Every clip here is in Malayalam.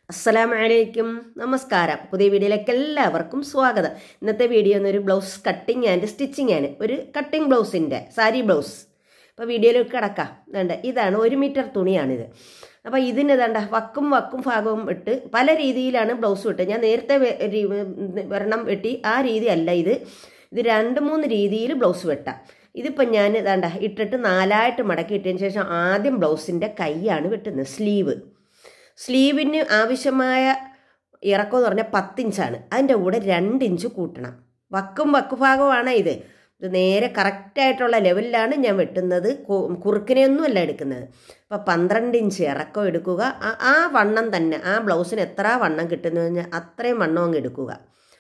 അസ്സലാമലൈക്കും നമസ്കാരം. പുതിയ വീഡിയോയിലേക്ക് എല്ലാവർക്കും സ്വാഗതം. ഇന്നത്തെ വീഡിയോ എന്നൊരു ബ്ലൗസ് കട്ടിങ് ആൻഡ് സ്റ്റിച്ചിങ് ആണ്. ഒരു കട്ടിങ് ബ്ലൗസിൻ്റെ സാരി ബ്ലൗസ്. അപ്പോൾ വീഡിയോയിലേക്ക് കിടക്കാം. വേണ്ട, ഇതാണ് 1 മീറ്റർ തുണിയാണിത്. അപ്പോൾ ഇതിന് വേണ്ട വക്കും ഭാഗവും ഇട്ട് പല രീതിയിലാണ് ബ്ലൗസ് വിട്ട്. ഞാൻ നേരത്തെ ഒരെണ്ണം വെട്ടി ആ രീതി അല്ല ഇത് 2-3 രീതിയിൽ ബ്ലൗസ് വെട്ടാം. ഇതിപ്പോൾ ഞാൻ വേണ്ട ഇട്ടിട്ട് 4ആയിട്ട് മടക്കി ഇട്ടതിന് ശേഷം ആദ്യം ബ്ലൗസിൻ്റെ കൈയാണ് വെട്ടുന്നത്. സ്ലീവിന് ആവശ്യമായ ഇറക്കം എന്ന് പറഞ്ഞാൽ 10 ഇഞ്ചാണ്. അതിൻ്റെ കൂടെ 2 ഇഞ്ച് കൂട്ടണം. വക്ക് ഭാഗമാണ് ഇത് നേരെ കറക്റ്റായിട്ടുള്ള ലെവലിലാണ് ഞാൻ വെട്ടുന്നത്. കുറുക്കിനെയൊന്നും അല്ല എടുക്കുന്നത്. അപ്പോൾ 12 ഇഞ്ച് ഇറക്കം എടുക്കുക. ആ വണ്ണം തന്നെ, ആ ബ്ലൗസിന് എത്ര വണ്ണം കിട്ടുന്നു കഴിഞ്ഞാൽ അത്രയും വണ്ണം അങ്ങ് എടുക്കുക.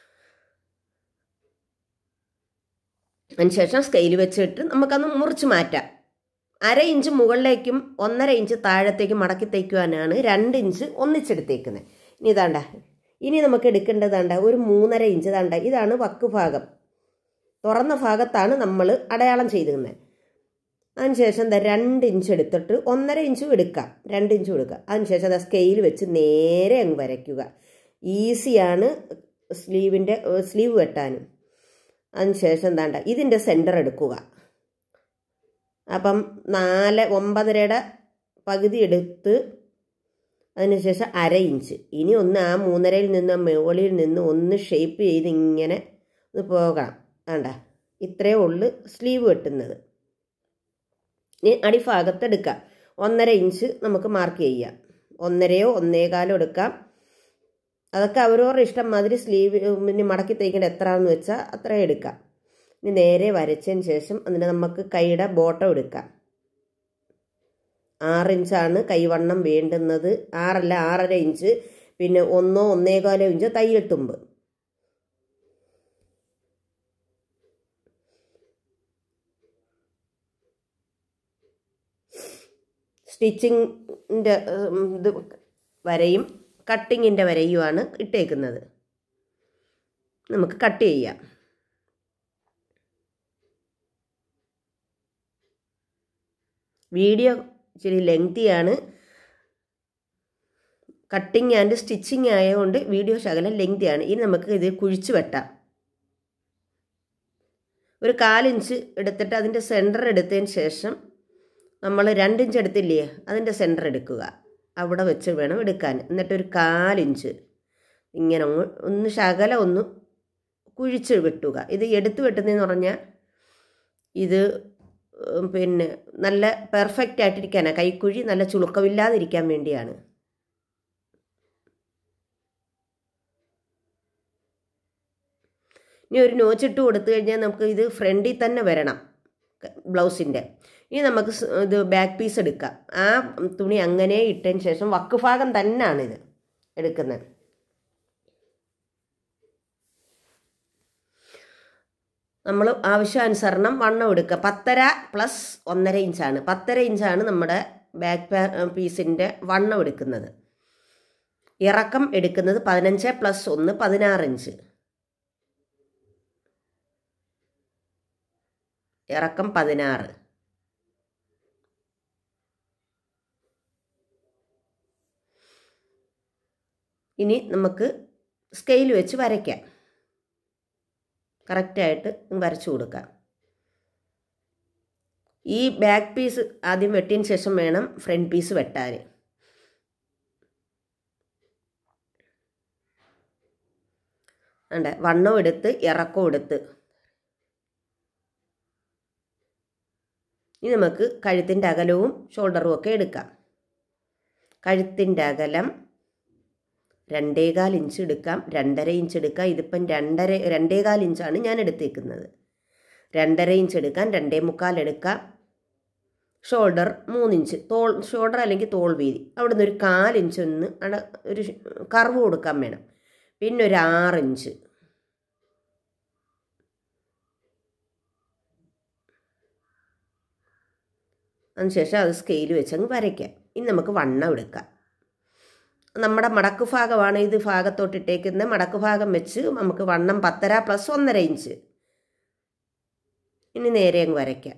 അതിനുശേഷം സ്കെയിൽ വെച്ചിട്ട് നമുക്കന്ന് മുറിച്ച് മാറ്റാം. 1/2 ഇഞ്ച് മുകളിലേക്കും 1.5 ഇഞ്ച് താഴത്തേക്കും മടക്കി തയ്ക്കുവാനാണ് 2 ഇഞ്ച് ഒന്നിച്ചെടുത്തേക്കുന്നത്. ഇനി നമുക്ക് എടുക്കേണ്ടതാണ്ട ഒരു 3.5 ഇഞ്ച് ഇതാണ് വക്ക് ഭാഗം. തുറന്ന ഭാഗത്താണ് നമ്മൾ അടയാളം ചെയ്തിരുന്നത്. അതിനുശേഷം 2 ഇഞ്ച് എടുത്തിട്ട് 1.5 ഇഞ്ചും എടുക്കാം, 2 ഇഞ്ചും എടുക്കാം. അതിനുശേഷം സ്കെയിൽ വെച്ച് നേരെ അങ്ങ് വരയ്ക്കുക. ഈസിയാണ് സ്ലീവ് വെട്ടാനും. അതിനുശേഷം ഇതിൻ്റെ സെൻറ്റർ എടുക്കുക. അപ്പം 9.5യുടെ പകുതി എടുത്ത് അതിനുശേഷം 1/2 ഇഞ്ച്. ഇനി ഒന്ന് ആ 3.5യിൽ നിന്ന് മുകളിൽ നിന്ന് ഒന്ന് ഷേപ്പ് ചെയ്ത് ഇങ്ങനെ ഒന്ന് പോകണം. ഇത്രയേ ഉള്ളു സ്ലീവ് വെട്ടുന്നത്. ഇനി അടിഭാഗത്ത് എടുക്കാം. 1.5 ഇഞ്ച് നമുക്ക് മാർക്ക് ചെയ്യാം. 1.5യോ 1.25 എടുക്കാം. അതൊക്കെ അവരവരുടെ ഇഷ്ടം മാതിരി സ്ലീവിന് മടക്കി തയ്ക്കേണ്ട എത്രയാണെന്ന് വെച്ചാൽ അത്രയും എടുക്കാം. ഇനി നേരെ വരച്ചതിന് ശേഷം അതിന് നമുക്ക് കൈയുടെ ബോട്ടം എടുക്കാം. 6 ഇഞ്ചാണ് കൈവണ്ണം വേണ്ടുന്നത്. 6 അല്ല 6.5 ഇഞ്ച്. പിന്നെ 1-1.25 ഇഞ്ച് തയ്യൽ തുമ്പ്. സ്റ്റിച്ചിങ്ങിൻ്റെ ഇത് വരയും കട്ടിങ്ങിൻ്റെ വരയുമാണ് ഇട്ടേക്കുന്നത്. നമുക്ക് കട്ട് ചെയ്യാം. വീഡിയോ ഇച്ചിരി ലെങ്തിയാണ്. കട്ടിങ് ആൻഡ് സ്റ്റിച്ചിങ് ആയതുകൊണ്ട് വീഡിയോ ശകലം ലെങ്തിയാണ്. ഇനി നമുക്ക് ഇത് കുഴിച്ച് വെട്ടാം. ഒരു 1/4 ഇഞ്ച് എടുത്തിട്ട് അതിൻ്റെ സെൻറ്റർ എടുത്തതിന് ശേഷം നമ്മൾ 2 ഇഞ്ച് എടുത്തില്ലേ, അതിൻ്റെ സെൻറ്റർ എടുക്കുക. അവിടെ വെച്ച് വേണം എടുക്കാൻ. എന്നിട്ടൊരു 1/4 ഇഞ്ച് ഇങ്ങനെ ഒന്ന് ശകലം ഒന്ന് കുഴിച്ച് വെട്ടുക. ഇത് എടുത്ത് വെട്ടുന്നതെന്ന് പറഞ്ഞാൽ ഇത് പിന്നെ നല്ല പെർഫെക്റ്റ് ആയിട്ടിരിക്കാനാണ്. കൈക്കുഴി നല്ല ചുളുക്കമില്ലാതിരിക്കാൻ വേണ്ടിയാണ്. ഇനി ഒരു നോച്ചിട്ട് കൊടുത്തു കഴിഞ്ഞാൽ നമുക്ക് ഇത് ഫ്രണ്ടിൽ തന്നെ വരണം ബ്ലൗസിൻ്റെ. ഇനി നമുക്ക് ഇത് ബാക്ക് പീസ് എടുക്കാം. ആ തുണി അങ്ങനെ ഇട്ടതിന് ശേഷം വക്ക് ഭാഗം തന്നെയാണ് ഇത് എടുക്കുന്നത്. നമ്മൾ ആവശ്യാനുസരണം വണ്ണം എടുക്കുക. 10.5 + 1.5 ഇഞ്ചാണ്. 10.5 ഇഞ്ചാണ് നമ്മുടെ ബാക്ക് പീസിൻ്റെ വണ്ണം എടുക്കുന്നത്. ഇറക്കം എടുക്കുന്നത് 15 + 1 16 ഇഞ്ച്. ഇറക്കം 16. ഇനി നമുക്ക് സ്കെയിൽ വെച്ച് വരയ്ക്കാം. കറക്റ്റായിട്ട് വരച്ചു കൊടുക്കാം. ഈ ബാക്ക് പീസ് ആദ്യം വെട്ടിയതിന് ശേഷം വേണം ഫ്രണ്ട് പീസ് വെട്ടാൻ. വണ്ണം എടുത്ത് ഇറക്കം എടുത്ത് ഇനി നമുക്ക് കഴുത്തിൻ്റെ അകലവും ഷോൾഡറും ഒക്കെ എടുക്കാം. കഴുത്തിൻ്റെ അകലം 2.25 ഇഞ്ച് എടുക്കാം, 2.5 ഇഞ്ച് എടുക്കാം. ഇതിപ്പം 2.25 ഇഞ്ചാണ് ഞാൻ എടുത്തേക്കുന്നത്. 2.5 ഇഞ്ച് എടുക്കാം, 2.25 എടുക്കാം. ഷോൾഡർ 3 ഇഞ്ച്, ഷോൾഡർ അല്ലെങ്കിൽ തോൾ വീതി അവിടെ നിന്ന് ഒരു 1/4 ഇഞ്ച് ഒന്ന് ഒരു കർവ് കൊടുക്കാൻ വേണം. പിന്നെ ഒരു 6 ഇഞ്ച്. അതിനുശേഷം അത് സ്കെയിൽ വെച്ചങ്ങ് വരയ്ക്കാം. ഇനി നമുക്ക് വണ്ണം എടുക്കാം. നമ്മുടെ മടക്ക് ഭാഗമാണ് ഇത് ഭാഗത്തോട്ടിട്ടേക്കുന്നത്. മടക്ക് ഭാഗം വെച്ച് നമുക്ക് വണ്ണം 10.5 + 1.5 ഇഞ്ച്. ഇനി നേരെ അങ്ങ് വരയ്ക്കാം.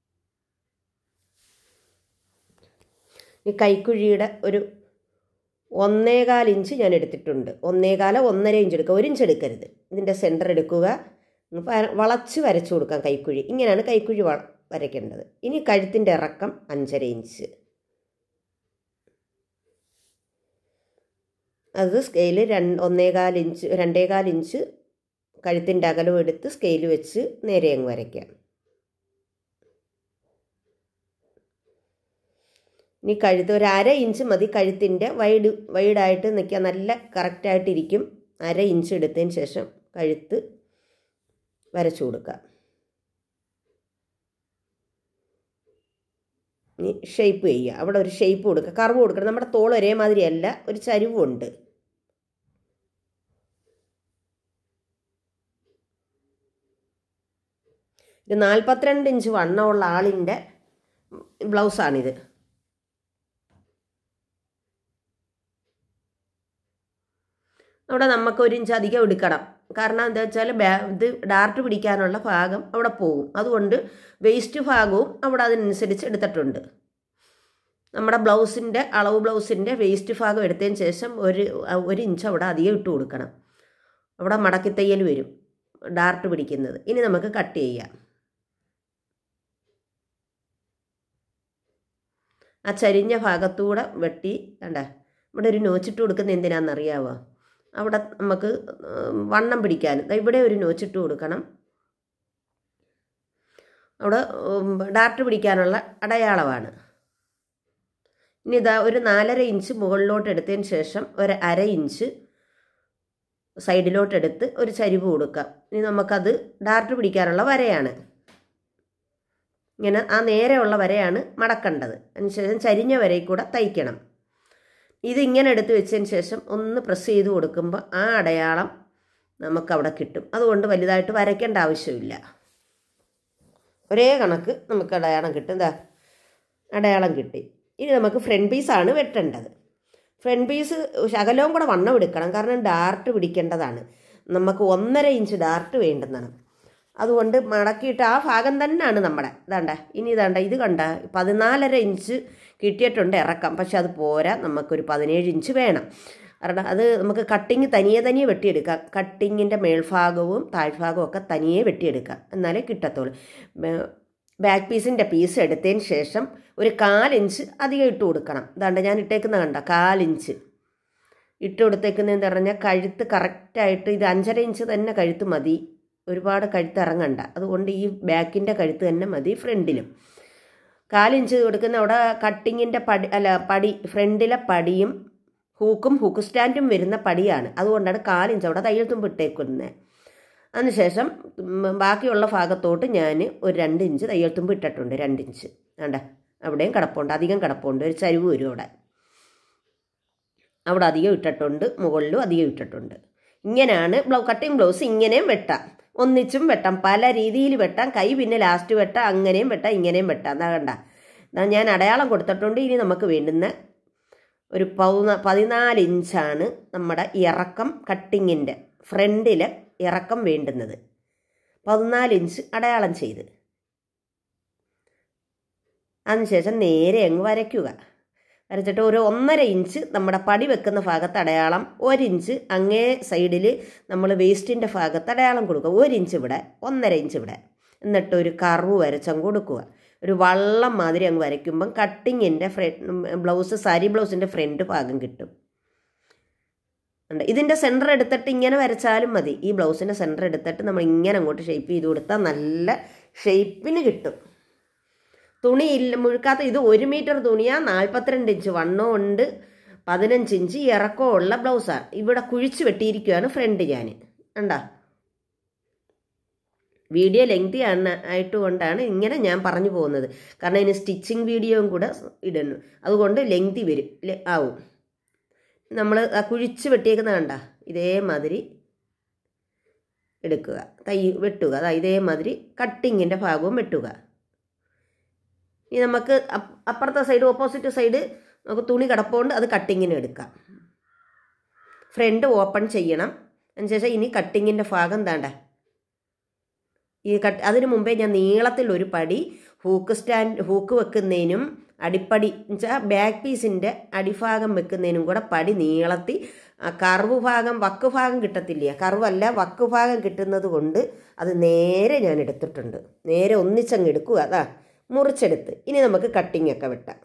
ഈ കൈക്കുഴിയുടെ ഒരു 1.25 ഇഞ്ച് ഞാൻ എടുത്തിട്ടുണ്ട്. 1.25 1.5 ഇഞ്ച് എടുക്കുക, 1 ഇഞ്ച് എടുക്കരുത്. ഇതിൻ്റെ സെൻറ്റർ എടുക്കുക, വളച്ച് വരച്ചു കൊടുക്കാം കൈക്കുഴി. ഇങ്ങനെയാണ് കൈക്കുഴി വരയ്ക്കേണ്ടത്. ഇനി കഴുത്തിൻ്റെ ഇറക്കം 5.5 ഇഞ്ച്. അത് സ്കെയിൽ 1.25 ഇഞ്ച് 2.25 ഇഞ്ച് കഴുത്തിൻ്റെ അകലം എടുത്ത് സ്കെയിൽ വെച്ച് നേരെ അങ്ങ് വരയ്ക്കാം. ഇനി കഴുത്ത് 1/2 ഇഞ്ച് മതി. കഴുത്തിൻ്റെ വൈഡായിട്ട് നിൽക്കുക, നല്ല കറക്റ്റായിട്ടിരിക്കും. 1/2 ഇഞ്ച് എടുത്തതിന് ശേഷം കഴുത്ത് വരച്ചു കൊടുക്കുക. ഇനി ഷേപ്പ് ചെയ്യുക. അവിടെ ഒരു ഷേപ്പ് കൊടുക്കുക, കർവ് കൊടുക്കണം. നമ്മുടെ തോൾ ഒരേമാതിരിയല്ല, ഒരു ചരിവുണ്ട്. ഇത് 42 ഇഞ്ച് വണ്ണമുള്ള ആളിൻ്റെ ബ്ലൗസാണിത്. അവിടെ നമുക്ക് 1 ഇഞ്ച് അധികം എടുക്കണം. കാരണം എന്താ വെച്ചാൽ ഇത് ഡാർട്ട് പിടിക്കാനുള്ള ഭാഗം അവിടെ പോകും. അതുകൊണ്ട് വേസ്റ്റ് ഭാഗവും അവിടെ അതിനനുസരിച്ച് എടുത്തിട്ടുണ്ട്. നമ്മുടെ ബ്ലൗസിൻ്റെ അളവ് ബ്ലൗസിൻ്റെ വേസ്റ്റ് ഭാഗം എടുത്തതിന് ശേഷം 1 ഇഞ്ച് അവിടെ അധികം ഇട്ട് കൊടുക്കണം. അവിടെ മടക്കി തയ്യൽ വരും ഡാർട്ട് പിടിക്കുന്നത്. ഇനി നമുക്ക് കട്ട് ചെയ്യാം. ആ ചരിഞ്ഞ ഭാഗത്തൂടെ വെട്ടി കണ്ട ഇവിടെ ഒരു നോച്ചിട്ട് കൊടുക്കുന്നത് എന്തിനാണെന്നറിയാമോ? അവിടെ നമുക്ക് വണ്ണം പിടിക്കാൻ ഇവിടെ ഒരു നോച്ചിട്ട് കൊടുക്കണം. അവിടെ ഡാർട്ട് പിടിക്കാനുള്ള അടയാളമാണ്. ഇനി ഇതാ ഒരു 4.5 ഇഞ്ച് മുകളിലോട്ട് എടുത്തതിന് ശേഷം 1/2 ഇഞ്ച് സൈഡിലോട്ടെടുത്ത് ഒരു ചരിവ് കൊടുക്കാം. ഇനി നമുക്കത് ഡാർട്ട് പിടിക്കാനുള്ള വരയാണ്. ഇങ്ങനെ ആ നേരെയുള്ള വരയാണ് മടക്കേണ്ടത്. അതിനുശേഷം ചരിഞ്ഞ വരയിൽ കൂടെ തയ്ക്കണം. ഇതിങ്ങനെ എടുത്ത് വെച്ചതിന് ശേഷം ഒന്ന് പ്രസ് ചെയ്ത് കൊടുക്കുമ്പോൾ ആ അടയാളം നമുക്കവിടെ കിട്ടും. അതുകൊണ്ട് വലുതായിട്ട് വരയ്ക്കേണ്ട ആവശ്യമില്ല. ഒരേ കണക്ക് നമുക്ക് അടയാളം കിട്ടും. ഇതാ അടയാളം കിട്ടി. ഇനി നമുക്ക് ഫ്രണ്ട് പീസാണ് വെട്ടേണ്ടത്. ഫ്രണ്ട് പീസ് ശകലവും കൂടെ വണ്ണം എടുക്കണം. കാരണം ഡാർട്ട് പിടിക്കേണ്ടതാണ്. നമുക്ക് 1.5 ഇഞ്ച് ഡാർട്ട് വേണ്ടുന്നതാണ്. അതുകൊണ്ട് മടക്കിയിട്ട് ആ ഭാഗം തന്നെയാണ് നമ്മുടെ ഇതാണ്ട. ഇനി ഇതാണ്ട ഇത് കണ്ട 14.5 ഇഞ്ച് കിട്ടിയിട്ടുണ്ട് ഇറക്കം. പക്ഷെ അത് പോരാ, നമുക്കൊരു 17 ഇഞ്ച് വേണം. കാരണം അത് നമുക്ക് കട്ടിങ് തനിയെ വെട്ടിയെടുക്കാം. കട്ടിങ്ങിൻ്റെ മേൽഭാഗവും താഴ്ഭാഗവും ഒക്കെ തനിയെ വെട്ടിയെടുക്കാം, എന്നാലേ കിട്ടത്തുള്ളൂ. ബാക്ക് പീസിൻ്റെ പീസ് എടുത്തതിന് ശേഷം ഒരു 1/4 ഇഞ്ച് അധികം ഇട്ട് കൊടുക്കണം. ഇതാണ്ട് ഞാൻ ഇട്ടേക്കുന്ന കണ്ട 1/4 ഇഞ്ച് ഇട്ട് കൊടുത്തേക്കുന്നതെന്ന് പറഞ്ഞാൽ കഴുത്ത് കറക്റ്റായിട്ട് ഇത് 5.5 ഇഞ്ച് തന്നെ കഴുത്ത് മതി. ഒരുപാട് കഴുത്ത് ഇറങ്ങണ്ട. അതുകൊണ്ട് ഈ ബാക്കിൻ്റെ കഴുത്ത് തന്നെ മതി. ഫ്രണ്ടിലും 1/4 ഇഞ്ച് കൊടുക്കുന്ന അവിടെ കട്ടിങ്ങിൻ്റെ പടി ഫ്രണ്ടിലെ പടിയും ഹൂക്ക് സ്റ്റാൻഡും വരുന്ന പടിയാണ്. അതുകൊണ്ടാണ് 1/4 ഇഞ്ച് അവിടെ തയ്യൽ തുമ്പ് ഇട്ടേക്കുന്നത്. അതിനുശേഷം ബാക്കിയുള്ള ഭാഗത്തോട്ട് ഞാൻ ഒരു 2 ഇഞ്ച് തയ്യൽ തുമ്പ് ഇട്ടിട്ടുണ്ട്. 2 ഇഞ്ച് വേണ്ട അവിടെയും കിടപ്പുണ്ട്, അധികം കിടപ്പുണ്ട്. ഒരു ചരിവ് വരും അവിടെ അധികം ഇട്ടിട്ടുണ്ട്, മുകളിലും അധികം ഇട്ടിട്ടുണ്ട്. ഇങ്ങനെയാണ് കട്ടിങ് ബ്ലൗസ്. ഇങ്ങനെയും വെട്ടാം, ഒന്നിച്ചും വെട്ടാം, പല രീതിയിൽ വെട്ടാം. കൈ പിന്നെ ലാസ്റ്റ് വെട്ടാം, അങ്ങനെയും വെട്ടാം, ഇങ്ങനെയും വെട്ടാം. അതാ കണ്ട ഞാൻ അടയാളം കൊടുത്തിട്ടുണ്ട്. ഇനി നമുക്ക് വേണ്ടുന്ന ഒരു 14 ഇഞ്ചാണ് നമ്മുടെ ഇറക്കം. കട്ടിങ്ങിൻ്റെ ഫ്രണ്ടിലെ ഇറക്കം വേണ്ടുന്നത് 14 ഇഞ്ച് അടയാളം ചെയ്ത് അതിനുശേഷം നേരെ അങ്ങ് വരയ്ക്കുക. വരച്ചിട്ട് ഒരു 1.5 ഇഞ്ച് നമ്മുടെ പടി വെക്കുന്ന ഭാഗത്ത് അടയാളം, 1 ഇഞ്ച് അങ്ങേ സൈഡിൽ നമ്മൾ വേസ്റ്റിൻ്റെ ഭാഗത്ത് അടയാളം കൊടുക്കുക. 1 ഇഞ്ച് ഇവിടെ, 1.5 ഇഞ്ച് ഇവിടെ. എന്നിട്ട് ഒരു കർവ് വരച്ചങ്ങ് കൊടുക്കുക. ഒരു വള്ളം മാതിരി അങ്ങ് വരയ്ക്കുമ്പം കട്ടിങ്ങിൻ്റെ ബ്ലൗസ് സാരി ബ്ലൗസിൻ്റെ ഫ്രണ്ട് ഭാഗം കിട്ടും. ഇതിൻ്റെ സെൻറ്റർ എടുത്തിട്ട് ഇങ്ങനെ വരച്ചാലും മതി. ഈ ബ്ലൗസിൻ്റെ സെൻറ്റർ എടുത്തിട്ട് നമ്മൾ ഇങ്ങനെ അങ്ങോട്ട് ഷേപ്പ് ചെയ്ത് കൊടുത്താൽ നല്ല ഷേപ്പിന് കിട്ടും. തുണി മുഴുക്കാത്ത ഇത് 1 മീറ്റർ തുണിയാണ്. 42 ഇഞ്ച് വണ്ണവും ഉണ്ട്, 15 ഇഞ്ച് ഇറക്കമുള്ള ബ്ലൗസാണ്. ഇവിടെ കുഴിച്ച് വെട്ടിയിരിക്കുകയാണ് ഫ്രണ്ട് ഞാൻ. കണ്ടാ വീഡിയോ ലെങ്തി ആയിട്ടുകൊണ്ടാണ് ഇങ്ങനെ ഞാൻ പറഞ്ഞു പോകുന്നത്. കാരണം ഇതിന് സ്റ്റിച്ചിങ് വീഡിയോയും കൂടെ ഇടുന്നു, അതുകൊണ്ട് ലെങ്തി ആവും. നമ്മൾ ആ കുഴിച്ച് വെട്ടിയേക്കുന്ന കണ്ട ഇതേമാതിരി എടുക്കുക, വെട്ടുക. അതാ ഇതേമാതിരി കട്ടിങ്ങിൻ്റെ ഭാഗവും വെട്ടുക. ഇനി നമുക്ക് അപ്പുറത്തെ സൈഡ് ഓപ്പോസിറ്റ് സൈഡ് നമുക്ക് തുണി കിടപ്പുകൊണ്ട് അത് കട്ടിങ്ങിന് എടുക്കാം. ഫ്രണ്ട് ഓപ്പൺ ചെയ്യണം. അതിനുശേഷം ഇനി കട്ടിങ്ങിൻ്റെ ഭാഗം താണ്ട ഈ അതിന് മുമ്പേ ഞാൻ നീളത്തിൽ ഒരു പടി ഹൂക്ക് വെക്കുന്നതിനും അടിപ്പടി എന്നുവെച്ചാൽ ബാക്ക് പീസിൻ്റെ അടിഭാഗം വെക്കുന്നതിനും കൂടെ പടി നീളത്തി കർവ് ഭാഗം വക്ക് ഭാഗം കിട്ടത്തില്ല, കർവല്ല വക്ക് ഭാഗം കിട്ടുന്നത് കൊണ്ട് അത് നേരെ ഞാൻ എടുത്തിട്ടുണ്ട്. നേരെ ഒന്നിച്ചങ്ങ് എടുക്കുക. അതാ മുറിച്ചെടുത്ത് ഇനി നമുക്ക് കട്ടിങ് ഒക്കെ വെട്ടാം.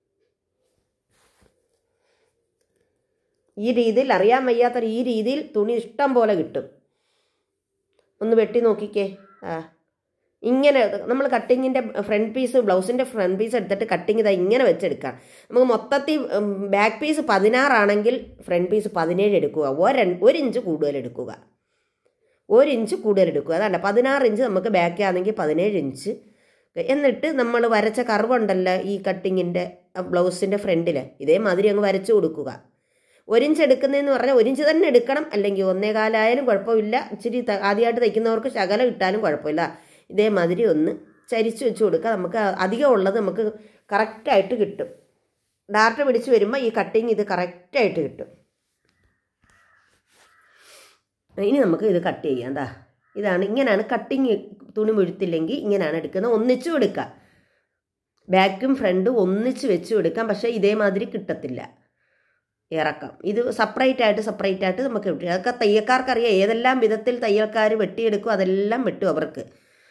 ഈ രീതിയിൽ അറിയാൻ വയ്യാത്ത ഈ രീതിയിൽ തുണി ഇഷ്ടം പോലെ കിട്ടും. ഒന്ന് വെട്ടി നോക്കിക്കേ. ഇങ്ങനെ നമ്മൾ കട്ടിങ്ങിൻ്റെ ഫ്രണ്ട് പീസ്, ബ്ലൗസിൻ്റെ ഫ്രണ്ട് പീസ് എടുത്തിട്ട് കട്ടിങ് ഇതാ ഇങ്ങനെ വെച്ചെടുക്കാം. നമുക്ക് മൊത്തത്തിൽ ബാക്ക് പീസ് 16 ആണെങ്കിൽ ഫ്രണ്ട് പീസ് 17 എടുക്കുക. 1 ഇഞ്ച് കൂടുതൽ എടുക്കുക. 1 ഇഞ്ച് കൂടുതൽ എടുക്കുക. അതല്ല 16 ഇഞ്ച് നമുക്ക് ബാക്ക് ആണെങ്കിൽ 17 ഇഞ്ച്. എന്നിട്ട് നമ്മൾ വരച്ച കർവുണ്ടല്ലോ ഈ കട്ടിങ്ങിൻ്റെ ബ്ലൗസിൻ്റെ ഫ്രണ്ടിൽ, ഇതേമാതിരി അങ്ങ് വരച്ചു കൊടുക്കുക. 1 ഇഞ്ച് എടുക്കുന്നതെന്ന് പറഞ്ഞാൽ 1 ഇഞ്ച് തന്നെ എടുക്കണം, അല്ലെങ്കിൽ 1.25 ആയാലും കുഴപ്പമില്ല. ഇച്ചിരി ആദ്യമായിട്ട് തയ്ക്കുന്നവർക്ക് ശകലം ഇട്ടാലും കുഴപ്പമില്ല. ഇതേമാതിരി ഒന്ന് ചരിച്ച് വെച്ച് കൊടുക്കുക. നമുക്ക് അധികം ഉള്ളത് നമുക്ക് കറക്റ്റായിട്ട് കിട്ടും. ഡാർട്ട് പിടിച്ച് വരുമ്പോൾ ഈ കട്ടിങ് ഇത് കറക്റ്റായിട്ട് കിട്ടും. ഇനി നമുക്ക് ഇത് കട്ട് ചെയ്യാം. എന്താ ഇതാണ്, ഇങ്ങനെയാണ് കട്ടിങ്. തുണി മുഴുത്തില്ലെങ്കിൽ ഇങ്ങനെയാണ് എടുക്കുന്നത്. ഒന്നിച്ചും എടുക്കാം, ബാക്കും ഫ്രണ്ടും ഒന്നിച്ച് വെച്ച് കൊടുക്കാം. പക്ഷേ ഇതേമാതിരി കിട്ടത്തില്ല ഇറക്കം. ഇത് സെപ്പറേറ്റ് ആയിട്ട് നമുക്ക് കിട്ടും. അതൊക്കെ തയ്യൽക്കാർക്കറിയാം. ഏതെല്ലാം വിധത്തിൽ തയ്യൽക്കാർ വെട്ടിയെടുക്കും അതെല്ലാം വെട്ടും അവർക്ക്.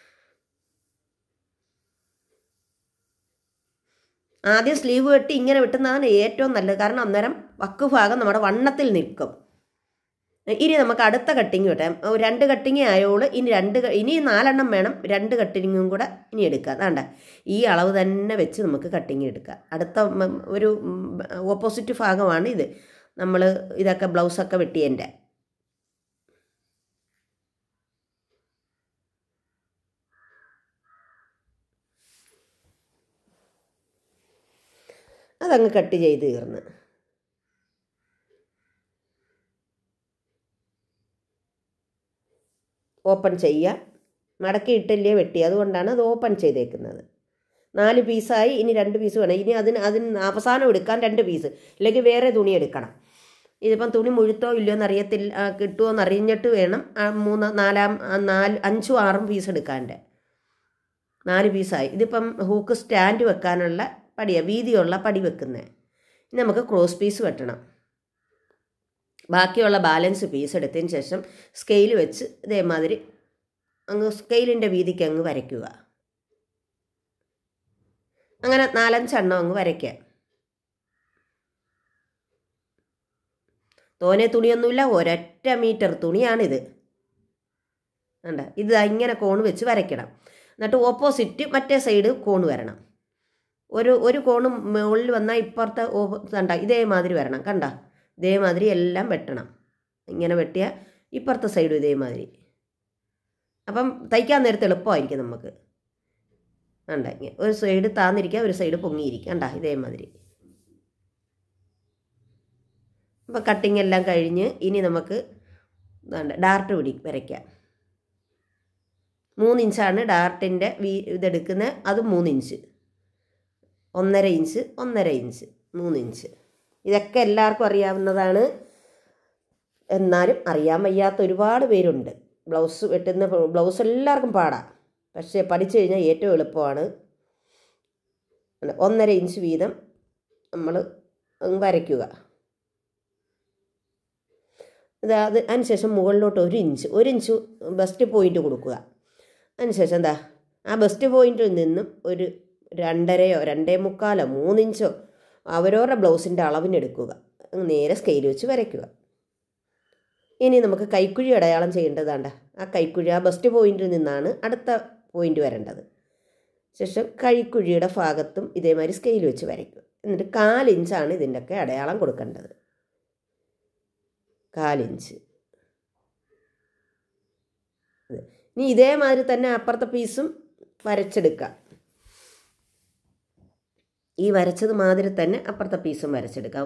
ആദ്യം സ്ലീവ് വെട്ടി ഇങ്ങനെ വെട്ടുന്നതാണ് ഏറ്റവും നല്ലത്. കാരണം അന്നേരം വക്ക് ഭാഗം നമ്മുടെ വണ്ണത്തിൽ നിൽക്കും. ഇനി നമുക്ക് അടുത്ത കട്ടിങ് വെട്ടാം. 2 കട്ടിങ് ആയോളൂ. ഇനി 4 എണ്ണം വേണം. 2 കട്ടിങ്ങും കൂടെ ഇനി എടുക്കാം. അതാണ്ട ഈ അളവ് തന്നെ വെച്ച് നമുക്ക് കട്ടിങ് എടുക്കാം. അടുത്ത ഒരു ഓപ്പോസിറ്റ് ഭാഗമാണ് ഇത്. നമ്മൾ ഇതൊക്കെ ബ്ലൗസൊക്കെ വെട്ടിയതിൻ്റെ. അതങ്ങ് കട്ട് ചെയ്ത് തീർന്ന്. ഓപ്പൺ ചെയ്യുക. മടക്കി ഇട്ടല്ലേ വെട്ടി, അതുകൊണ്ടാണ് അത് ഓപ്പൺ ചെയ്തേക്കുന്നത്. 4 പീസായി. ഇനി 2 പീസ് വേണം. ഇനി അതിന് അവസാനം എടുക്കാൻ 2 പീസ്, അല്ലെങ്കിൽ വേറെ തുണി എടുക്കണം. ഇതിപ്പം തുണി മുഴുത്തോ ഇല്ലയോ എന്നറിയത്തില്ല, കിട്ടുമോ എന്നറിഞ്ഞിട്ട് വേണം 3, 4, 5, 6 പീസ് എടുക്കാൻ്റെ. 4 പീസായി. ഇതിപ്പം ഹൂക്ക് സ്റ്റാൻഡ് വെക്കാനുള്ള പടിയാണ്, വീതിയുള്ള പടി വെക്കുന്നത്. ഇനി നമുക്ക് ക്രോസ് പീസ് വെട്ടണം. ബാക്കിയുള്ള ബാലൻസ് പീസ് എടുത്തതിന് ശേഷം സ്കെയിൽ വെച്ച് ഇതേമാതിരി അങ്ങ് സ്കെയിലിൻ്റെ വീതിക്ക് അങ്ങ് വരയ്ക്കുക. അങ്ങനെ 4-5 എണ്ണം അങ്ങ് വരയ്ക്കുക. തോനെ തുണിയൊന്നുമില്ല, 1 മീറ്റർ തുണിയാണിത്. വേണ്ട, ഇത് ഇങ്ങനെ കോണ് വെച്ച് വരയ്ക്കണം. എന്നിട്ട് ഓപ്പോസിറ്റ് മറ്റേ സൈഡ് കോണ് വരണം. ഒരു കോണ് മുകളിൽ വന്നാൽ ഇപ്പുറത്തെ കണ്ട ഇതേമാതിരി വരണം. കണ്ട ഇതേമാതിരി എല്ലാം വെട്ടണം. ഇങ്ങനെ വെട്ടിയാൽ ഇപ്പുറത്തെ സൈഡും ഇതേമാതിരി. അപ്പം തയ്ക്കാൻ നേരത്തെ എളുപ്പമായിരിക്കും നമുക്ക്. കണ്ട ഒരു സൈഡ് താന്നിരിക്കുക, ഒരു സൈഡ് പൊങ്ങിയിരിക്കുക. കണ്ട ഇതേമാതിരി. അപ്പം കട്ടിങ് എല്ലാം കഴിഞ്ഞ് ഇനി നമുക്ക് ഡാർട്ട് വരയ്ക്കാം. 3 ഇഞ്ചാണ് ഡാർട്ടിൻ്റെ ഇതെടുക്കുന്നത്. അത് 3 ഇഞ്ച്, 1.5 ഇഞ്ച്, 1.5 ഇഞ്ച്, 3 ഇഞ്ച്. ഇതൊക്കെ എല്ലാവർക്കും അറിയാവുന്നതാണ്. എന്നാലും അറിയാൻ വയ്യാത്ത ഒരുപാട് പേരുണ്ട്. ബ്ലൗസ് എല്ലാവർക്കും പാടാം. പക്ഷേ പഠിച്ചു കഴിഞ്ഞാൽ ഏറ്റവും എളുപ്പമാണ്. 1.5 ഇഞ്ച് വീതം നമ്മൾ വരയ്ക്കുക. അതിനുശേഷം മുകളിലോട്ട് 1 ഇഞ്ച് ബെസ്റ്റ് പോയിൻ്റ് കൊടുക്കുക. അതിനുശേഷം എന്താ ആ ബെസ്റ്റ് പോയിൻറ്റിൽ നിന്നും ഒരു 2.5, 2.25, 3 ഇഞ്ചോ അവരവരുടെ ബ്ലൗസിൻ്റെ അളവിനെടുക്കുക. നേരെ സ്കെയിൽ വെച്ച് വരയ്ക്കുക. ഇനി നമുക്ക് കൈക്കുഴി അടയാളം ചെയ്യേണ്ടതാണ്ട്. ആ കൈക്കുഴി ആ ബെസ്റ്റ് പോയിൻറ്റിൽ നിന്നാണ് അടുത്ത പോയിൻ്റ് വരേണ്ടത്. ശേഷം കൈക്കുഴിയുടെ ഭാഗത്തും ഇതേമാതിരി സ്കെയിൽ വെച്ച് വരയ്ക്കുക. എന്നിട്ട് 4 ഇഞ്ചാണ് ഇതിൻ്റെയൊക്കെ അടയാളം കൊടുക്കേണ്ടത്. 4 ഇഞ്ച്. ഇനി ഇതേമാതിരി തന്നെ അപ്പുറത്തെ പീസും വരച്ചെടുക്കാം. ഈ വരച്ചത് മാതിരി തന്നെ അപ്പുറത്തെ പീസും വരച്ചെടുക്കാം.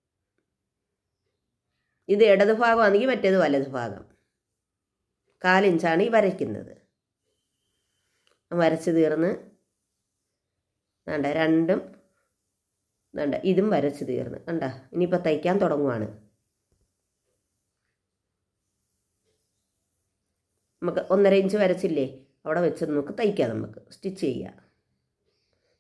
ഇത് ഇടത് ഭാഗമാണെങ്കിൽ മറ്റേത് വലത് ഭാഗം. 4 ഇഞ്ചാണ് ഈ വരയ്ക്കുന്നത്. വരച്ച് തീർന്ന് വേണ്ട, രണ്ടും വേണ്ട, ഇതും വരച്ച് തീർന്ന്. കണ്ട ഇനിയിപ്പോൾ തയ്ക്കാൻ തുടങ്ങുവാണ്. നമുക്ക് 1.5 ഇഞ്ച് വരച്ചില്ലേ, അവിടെ വെച്ച് നമുക്ക് തയ്ക്കാം. നമുക്ക് സ്റ്റിച്ച് ചെയ്യാം.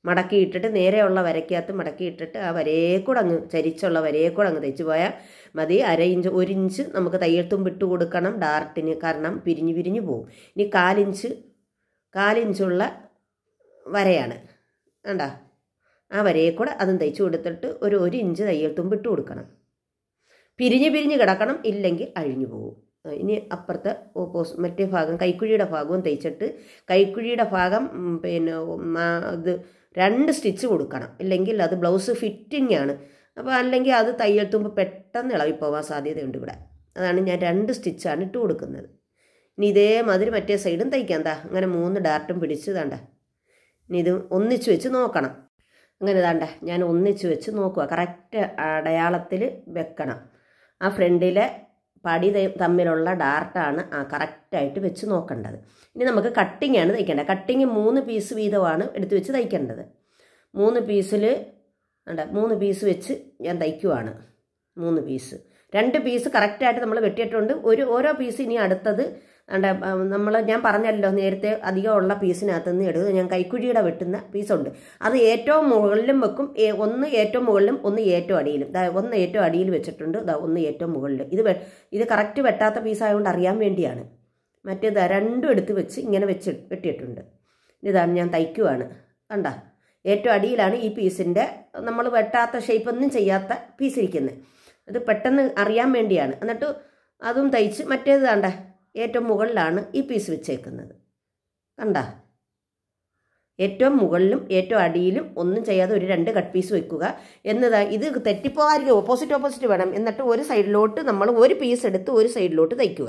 മടക്കിയിട്ടിട്ട് നേരെയുള്ള വരയ്ക്കകത്ത് മടക്കിയിട്ടിട്ട് ആ വരയെ കൂടെ അങ്ങ് ചരിച്ചുള്ള വരയെ കൂടെ അങ്ങ് തയ്ച്ചു പോയാൽ മതി. 1/2 ഇഞ്ച് 1 ഇഞ്ച് നമുക്ക് തയ്യൽ തുമ്പ് ഇട്ട് കൊടുക്കണം ഡാർട്ടിന്, കാരണം പിരിഞ്ഞ് പിരിഞ്ഞ് പോകും. ഇനി 4 ഇഞ്ചുള്ള വരയാണ് കണ്ടോ, ആ വരയെ കൂടെ അതും തയ്ച്ചു കൊടുത്തിട്ട് ഒരു 1 ഇഞ്ച് തയ്യൽ തുമ്പ് ഇട്ട് കൊടുക്കണം. പിരിഞ്ഞ് പിരിഞ്ഞ് കിടക്കണം, ഇല്ലെങ്കിൽ അഴിഞ്ഞു പോകും. ഇനി അപ്പുറത്തെ മറ്റേ ഭാഗം കൈക്കുഴിയുടെ ഭാഗവും തയ്ച്ചിട്ട് കൈക്കുഴിയുടെ ഭാഗം പിന്നെ ഇത് 2 സ്റ്റിച്ച് കൊടുക്കണം, ഇല്ലെങ്കിൽ അത് ബ്ലൗസ് ഫിറ്റിംഗ് ആണ്. അപ്പോൾ അല്ലെങ്കിൽ അത് തയ്യൽ തുമ്പ് പെട്ടെന്ന് ഇളകിപ്പോവാൻ സാധ്യതയുണ്ട് ഇവിടെ. അതാണ് ഞാൻ 2 സ്റ്റിച്ചാണ് ഇട്ട് കൊടുക്കുന്നത്. ഇനി ഇതേമാതിരി മറ്റേ സൈഡും തയ്ക്കാം. എന്താ അങ്ങനെ 3 ഡാർട്ടും പിടിച്ച് താണ്ട. ഇനി ഇത് ഒന്നിച്ച് വെച്ച് നോക്കണം. അങ്ങനെ താണ്ട ഞാൻ ഒന്നിച്ച് വെച്ച് നോക്കുക. കറക്റ്റ് അടയാളത്തിൽ വെക്കണം. ആ ഫ്രണ്ടിലെ പടി തമ്മിലുള്ള ഡാർട്ടാണ് കറക്റ്റായിട്ട് വെച്ച് നോക്കേണ്ടത്. ഇനി നമുക്ക് കട്ടിങ്ങാണ് തയ്ക്കേണ്ടത്. കട്ടിങ് 3 പീസ് വീതമാണ് എടുത്ത് വെച്ച് തയ്ക്കേണ്ടത്. 3 പീസിൽ 3 പീസ് വെച്ച് ഞാൻ തയ്ക്കുവാണ്. 3 പീസ് 2 പീസ് കറക്റ്റായിട്ട് നമ്മൾ വെട്ടിയിട്ടുണ്ട്. ഓരോ പീസ് ഇനി അടുത്തത് ഞാൻ പറഞ്ഞല്ലോ നേരത്തെ അധികമുള്ള പീസിനകത്ത് നിന്ന് എടുത്ത് ഞാൻ കൈക്കുഴിയുടെ വെട്ടുന്ന പീസുണ്ട്. അത് ഏറ്റവും മുകളിലും വെക്കും. ഒന്ന് ഏറ്റവും മുകളിലും ഒന്ന് ഏറ്റവും അടിയിലും. ഒന്ന് ഏറ്റവും അടിയിൽ വെച്ചിട്ടുണ്ട്, ഒന്ന് ഏറ്റവും മുകളിൽ. ഇത് കറക്റ്റ് വെട്ടാത്ത പീസായതുകൊണ്ട് അറിയാൻ വേണ്ടിയാണ്. മറ്റേത് 2 എടുത്ത് വെച്ച് ഇങ്ങനെ വെച്ച് വെട്ടിയിട്ടുണ്ട്. ഇതാണ് ഞാൻ തയ്ക്കുവാണ്. കണ്ട ഏറ്റവും അടിയിലാണ് ഈ പീസിൻ്റെ നമ്മൾ വെട്ടാത്ത ഷേപ്പൊന്നും ചെയ്യാത്ത പീസ് ഇരിക്കുന്നത്. അത് പെട്ടെന്ന് അറിയാൻ വേണ്ടിയാണ്. എന്നിട്ട് അതും തയ്ച്ച് മറ്റേത് കണ്ട ഏറ്റവും മുകളിലാണ് ഈ പീസ് വെച്ചേക്കുന്നത്. കണ്ട ഏറ്റവും മുകളിലും ഏറ്റവും അടിയിലും ഒന്നും ചെയ്യാതെ ഒരു 2 കട്ട് പീസ് വെക്കുക. എന്നതാ ഇത് തെറ്റിപ്പോകാതിരിക്കും. ഓപ്പോസിറ്റ് വേണം. എന്നിട്ട് ഒരു സൈഡിലോട്ട് നമ്മൾ ഒരു പീസ് എടുത്ത് ഒരു സൈഡിലോട്ട് തയ്ക്കുക.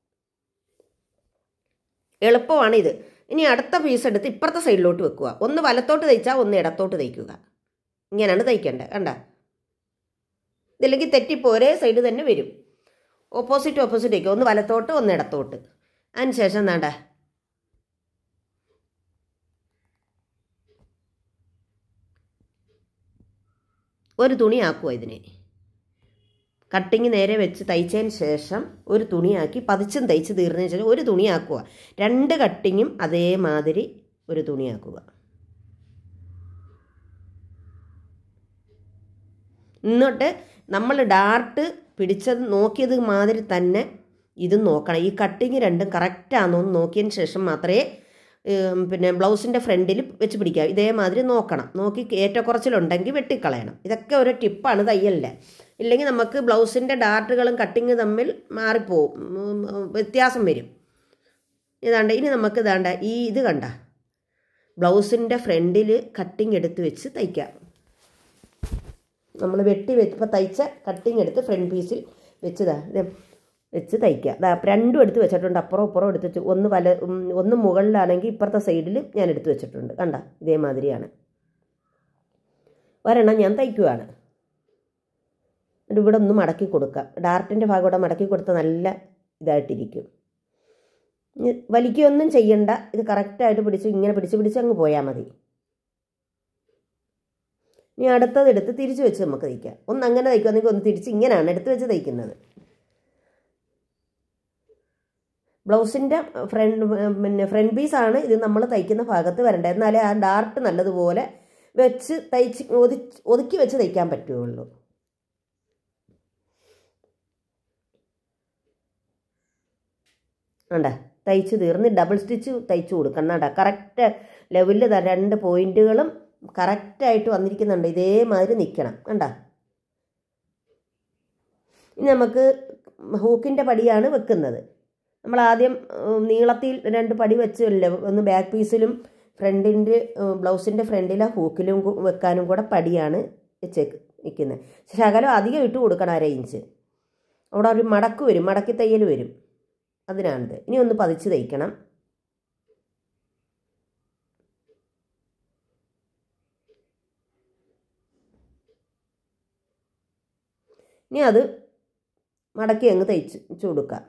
എളുപ്പമാണ് ഇത്. ഇനി അടുത്ത പീസ് എടുത്ത് ഇപ്പുറത്തെ സൈഡിലോട്ട് വെക്കുക. ഒന്ന് വലത്തോട്ട് തയ്ച്ചാൽ ഒന്ന് ഇടത്തോട്ട് തയ്ക്കുക. ഇങ്ങനെയാണ് തയ്ക്കേണ്ടത്. കണ്ട ഇതില്ലെങ്കിൽ തെറ്റിപ്പോ ഒരേ സൈഡ് തന്നെ വരും. ഓപ്പോസിറ്റ് വയ്ക്കുക. ഒന്ന് വലത്തോട്ട് ഒന്ന് ഇടത്തോട്ട്. അതിന് ശേഷം വേണ്ട ഒരു തുണിയാക്കുക. ഇതിനെ കട്ടിങ് നേരെ വെച്ച് തയ്ച്ചതിന് ശേഷം ഒരു തുണിയാക്കി പതിച്ചും തയ്ച്ച് തീർന്നതിന് ശേഷം ഒരു തുണിയാക്കുക. 2 കട്ടിങ്ങും അതേമാതിരി ഒരു തുണിയാക്കുക. എന്നിട്ട് നമ്മൾ ഡാർട്ട് പിടിച്ചത് നോക്കിയത് മാതിരി തന്നെ ഇതും നോക്കണം. ഈ കട്ടിങ് 2ഉം കറക്റ്റാണോ എന്ന് നോക്കിയതിന് ശേഷം മാത്രമേ പിന്നെ ബ്ലൗസിൻ്റെ ഫ്രണ്ടിൽ വെച്ച് പിടിക്കുക. ഇതേമാതിരി നോക്കണം. നോക്കി ഏറ്റക്കുറച്ചിലുണ്ടെങ്കിൽ വെട്ടിക്കളയണം. ഇതൊക്കെ ഒരു ടിപ്പാണ് തയ്യലിൻ്റെ. ഇല്ലെങ്കിൽ നമുക്ക് ബ്ലൗസിൻ്റെ ഡാർട്ടുകളും കട്ടിങ് തമ്മിൽ മാറിപ്പോവും, വ്യത്യാസം വരും. ഇതാണ്ട് ഇനി നമുക്ക് ഇതാണ്ട ഇത് കണ്ട ബ്ലൗസിൻ്റെ ഫ്രണ്ടിൽ കട്ടിങ് എടുത്ത് വെച്ച് തയ്ക്കാം. നമ്മൾ വെച്ചപ്പോൾ തയ്ച്ച കട്ടിങ് എടുത്ത് ഫ്രണ്ട് പീസിൽ വെച്ച് തയ്ക്കുക. 2 എടുത്ത് വെച്ചിട്ടുണ്ട്. അപ്പുറം ഇപ്പുറം എടുത്ത് വെച്ച് ഒന്ന് മുകളിലാണെങ്കിൽ ഇപ്പുറത്തെ സൈഡിൽ ഞാൻ എടുത്ത് വെച്ചിട്ടുണ്ട്. കണ്ട ഇതേമാതിരിയാണ്. ഒരെണ്ണം ഞാൻ തയ്ക്കുവാണ്. ഇവിടെ ഒന്ന് മടക്കി കൊടുക്കാം. ഡാർട്ടിൻ്റെ ഭാഗം ഇവിടെ മടക്കി കൊടുത്താൽ നല്ല ഇതായിട്ടിരിക്കും. വലിക്കുകയൊന്നും ചെയ്യണ്ട. ഇത് കറക്റ്റായിട്ട് ഇങ്ങനെ പിടിച്ച് അങ്ങ് പോയാൽ മതി. ഇനി അടുത്തതെടുത്ത് തിരിച്ച് വെച്ച് നമുക്ക് തയ്ക്കാം. ഒന്ന് അങ്ങനെ തയ്ക്കുകയാണെങ്കിൽ ഒന്ന് തിരിച്ച് ഇങ്ങനെയാണ് എടുത്ത് വെച്ച് തയ്ക്കുന്നത്. ബ്ലൗസിൻ്റെ ഫ്രണ്ട് പീസാണ് ഇത് നമ്മൾ തയ്ക്കുന്ന ഭാഗത്ത് വരേണ്ടത്. എന്നാലേ ആ ഡാർട്ട് നല്ലതുപോലെ വെച്ച് ഒതുക്കി വെച്ച് തയ്ക്കാൻ പറ്റുള്ളൂ. വേണ്ട തയ്ച്ച് തീർന്ന് ഡബിൾ സ്റ്റിച്ച് തയ്ച്ച് കൊടുക്കണം. കേട്ടോ കറക്റ്റ് ലെവലിൽ 2 പോയിൻറ്റുകളും കറക്റ്റായിട്ട് വന്നിരിക്കുന്നുണ്ട്. ഇതേമാതിരി നിൽക്കണം. കണ്ട ഇനി നമുക്ക് ഹൂക്കിൻ്റെ പടിയാണ് വെക്കുന്നത്. നമ്മൾ ആദ്യം നീളത്തിൽ 2 പടി വെച്ചല്ലേ ഒന്ന് ബാക്ക് പീസിലും ഫ്രണ്ടിൻ്റെ ബ്ലൗസിൻ്റെ ഫ്രണ്ടിലെ ഹൂക്കിലും വെക്കാനും കൂടെ പടിയാണ് വെച്ചേക്ക് നിൽക്കുന്നത്. ശകലം അധികം ഇട്ട് കൊടുക്കണം. 1/2 ഇഞ്ച്. അവിടെ ഒരു മടക്ക് വരും, മടക്കി തയ്യൽ വരും. അതിനാണിത്. ഇനി ഒന്ന് പതിച്ച് തയ്ക്കണം. ഇനി അത് മടക്കി അങ്ങ് തയ്ച്ച് കൊടുക്കാം.